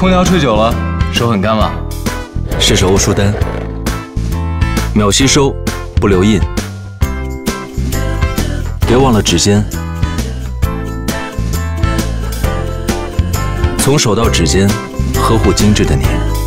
空调吹久了，手很干吗？ 是手握书单，秒吸收，不留印。别忘了指尖，从手到指尖，呵护精致的你。